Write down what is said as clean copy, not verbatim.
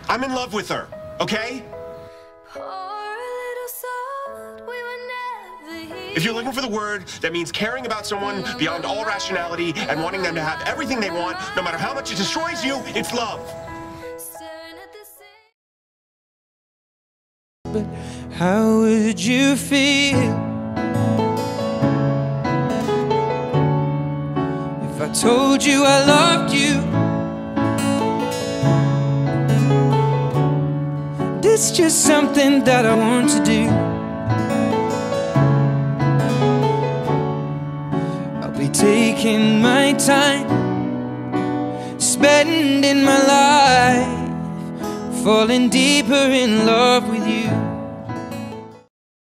I'm in love with her, okay? If you're looking for the word that means caring about someone beyond all rationality and wanting them to have everything they want, no matter how much it destroys you, it's love. But how would you feel if I told you I loved you? It's just something that I want to do. I'll be taking my time, spending my life, falling deeper in love with you.